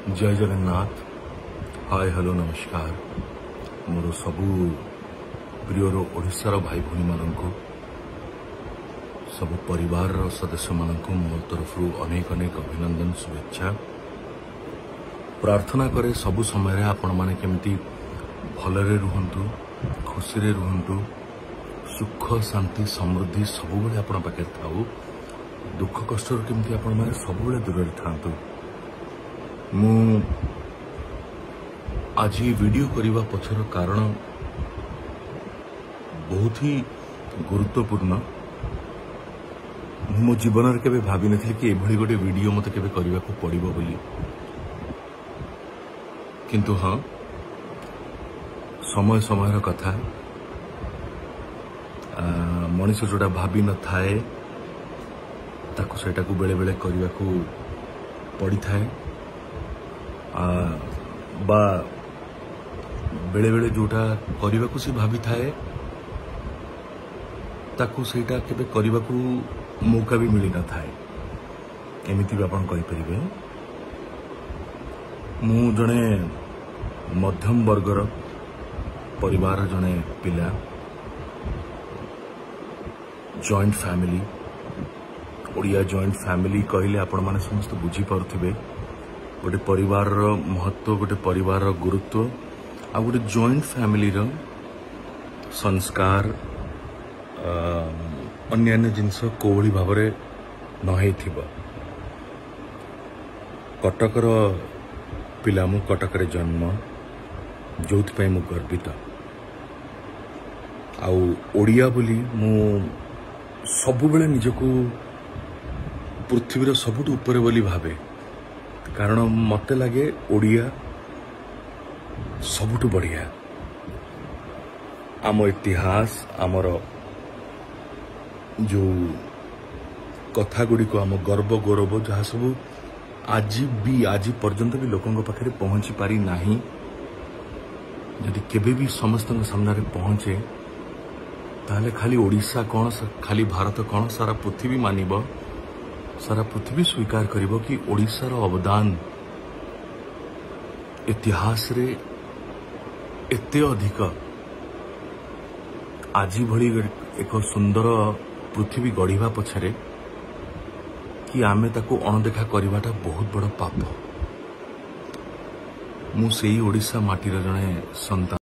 जय Jagannath. Hi hello नमस्कार। मोर सबू प्रियर ओडिशार भाई भूणी मानक सब परिवार सदस्य मानक मो तरफ अनेक अनेक अभिनंदन शुभेच्छा। प्रार्थना करे सबु समय आपण माने केमती भलरे रुहंतु, खुशी रे रुहंतु, सुख शांति समृद्धि सबुबले आपण पाखे थाउ, दुख कष्ट केमती आपण माने सबुबले दूर थांतु। मु आज वीडियो करने पछर कारण बहुत ही गुरुत्वपूर्ण। मो जीवन के भावी नथि कि एभली गोटे वीडियो मते केबे करबा को पड़िबो बोली, किंतु हाँ समय समय कथा मनीष जोड़ा भावी न थाए ताको सेटा को बेले बेले करबा को पड़ी थाए, बा बेले बेले जोटा करबा को सी भावी थाए ताको सेटा केबे करबा को मौका भी मिली न थाए। एमिति भी आपण कहि परिबे। मु जने मध्यम वर्गर परिवार जने पिला, joint family, Odia joint family कहले आपण माने समस्त बुझी पारुथिबे। गोटे परिवार महत्व, गोटे परिवार गुरुत्व, आ गोटे जॉइंट फैमिली संस्कार अन्यान्य जिनस कोभली भाव नई। कटकर पिला मु, कटक जन्म, जो मु गर्वित। आउ ओडिया बोली मु सबुबले निजको पृथ्वीर सबुठ ऊपर बोली भावे, कारण मते लगे ओडिया सबुठ बढ़िया। आम इतिहास, आमर जो कथा गुड़ी को, आम गर्व गौरव जहाँ सब आज पर्यंत भी लोकों पाखे पहुंची पारी नहीं, यदि केबे भी समस्त सामने पहुंचे ताहले खाली ओडिशा कौन, खाली भारत कौन, सारा पृथ्वी मानिब, सारा पृथ्वी स्वीकार करिबो कि ओडिशार अवदान इतिहास रे एते अधिक। आज भली एक सुंदर पृथ्वी गढ़िबा पछरे कि आमे ताको अणदेखा करिबाटा बहुत बड़ पाप। मु सेई ओडिशा माटीर जने संतान।